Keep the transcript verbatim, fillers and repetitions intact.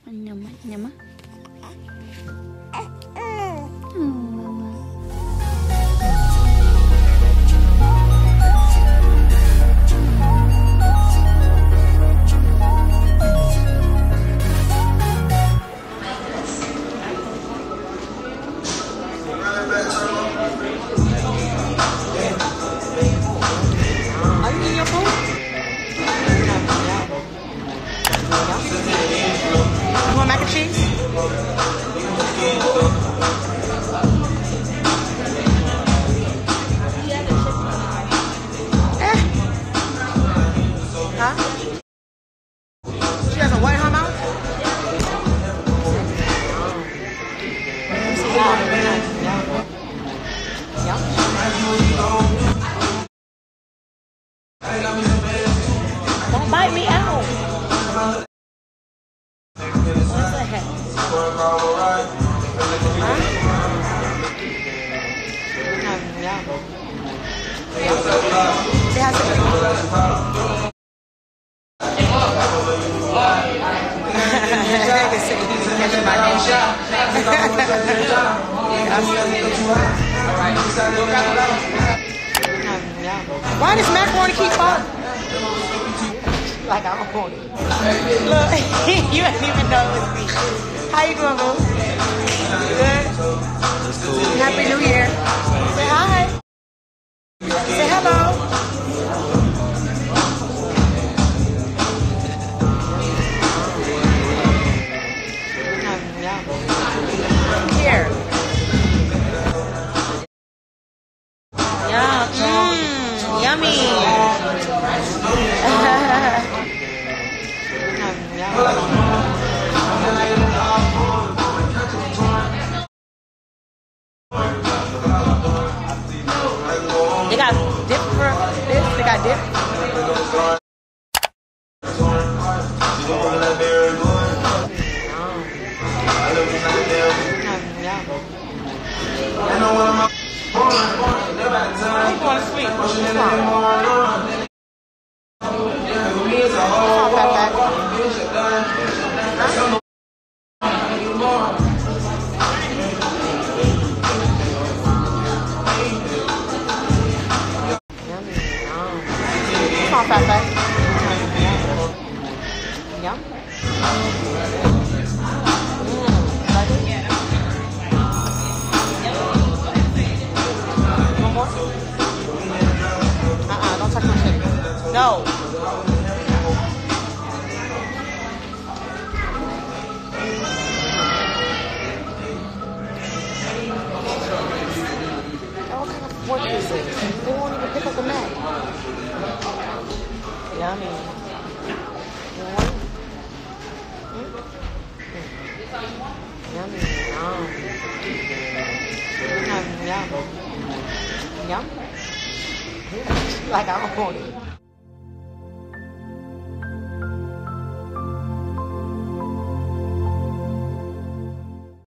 Nyama, nyama. Don't bite me out. What's the heck? Huh? Yeah. It has to be. Why does macaroni keep falling? Like I don't want it. Look, you didn't even know it was me. How you doing, boo? Good? Cool. Happy New Year. Say hi. Say hello. Here. Yum. Mmm. Yummy. They got dip for this. They got dip. I'm going to sleep. Come on, Fat Fat. Yum. One more? Uh-uh, don't touch my shit. No. What kind of fork is this? They won't even pick up the mat. Yummy. You want it? Mm? Mm. Yummy. Yum. Yum. Yum. Like I don't want it.